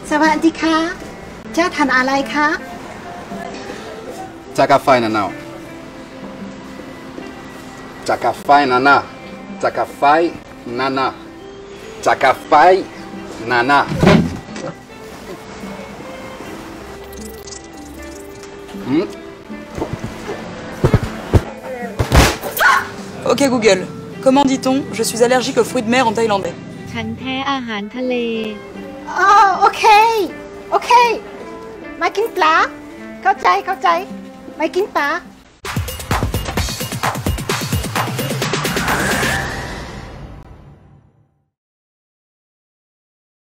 สวัสดีค่ะจะทานอะไรคะจากาไฟนานาจากาไฟนานาจากาไฟนานาจากาไฟนานา Ok Google, comment dit-on je suis allergique aux fruits de mer en thaïlandais? ฉันแพ้อาหารทะเลอ๋อโอเคโอเคไม่กินปลาเข้าใจไม่กินปลา